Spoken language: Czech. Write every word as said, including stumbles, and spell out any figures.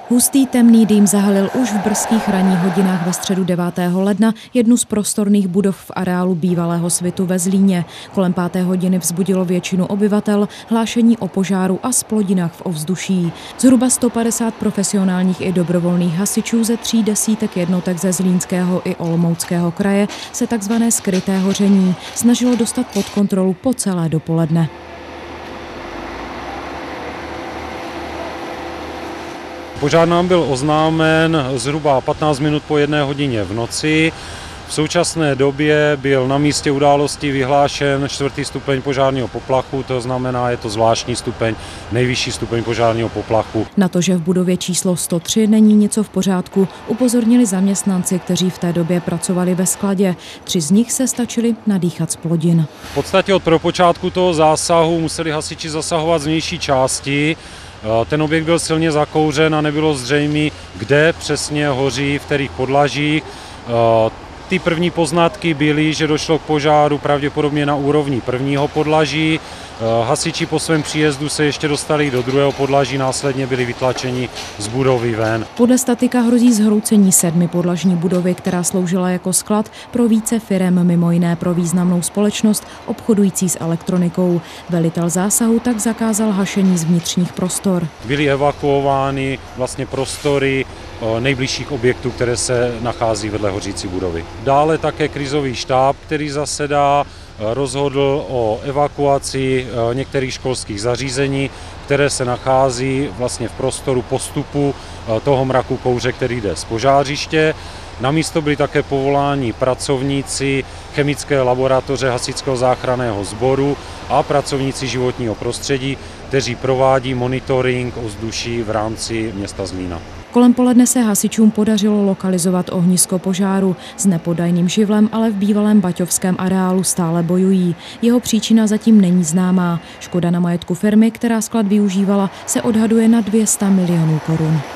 Hustý temný dým zahalil už v brzkých ranních hodinách ve středu devátého ledna jednu z prostorných budov v areálu bývalého Svitu ve Zlíně. Kolem páté hodiny vzbudilo většinu obyvatel hlášení o požáru a splodinách v ovzduší. Zhruba sto padesát profesionálních i dobrovolných hasičů ze tří desítek jednotek ze Zlínského i Olomouckého kraje se takzvané skryté hoření snažilo dostat pod kontrolu po celé dopoledne. Požár nám byl oznámen zhruba patnáct minut po jedné hodině v noci. V současné době byl na místě události vyhlášen čtvrtý stupeň požárního poplachu, to znamená, je to zvláštní stupeň, nejvyšší stupeň požárního poplachu. Na to, že v budově číslo sto tři není něco v pořádku, upozornili zaměstnanci, kteří v té době pracovali ve skladě. Tři z nich se stačili nadýchat z plodin. V podstatě od prvopočátku toho zásahu museli hasiči zasahovat z vnější části. Ten objekt byl silně zakouřen a nebylo zřejmé, kde přesně hoří, v kterých podlažích. Ty první poznatky byly, že došlo k požáru pravděpodobně na úrovni prvního podlaží. Hasiči po svém příjezdu se ještě dostali do druhého podlaží, následně byli vytlačeni z budovy ven. Podle statika hrozí zhroucení sedmi podlažní budovy, která sloužila jako sklad pro více firem, mimo jiné pro významnou společnost obchodující s elektronikou. Velitel zásahu tak zakázal hašení z vnitřních prostor. Byly evakuovány vlastně prostory nejbližších objektů, které se nachází vedle hořící budovy. Dále také krizový štáb, který zasedá, rozhodl o evakuaci některých školských zařízení, které se nachází vlastně v prostoru postupu toho mraku kouře, který jde z požářiště. Na místo byli také povoláni pracovníci chemické laboratoře Hasičského záchranného sboru a pracovníci životního prostředí, kteří provádí monitoring ovzduší v rámci města Zlína. Kolem poledne se hasičům podařilo lokalizovat ohnisko požáru. S nepodajným živlem ale v bývalém baťovském areálu stále bojují. Jeho příčina zatím není známá. Škoda na majetku firmy, která sklad využívala, se odhaduje na dvě stě milionů korun.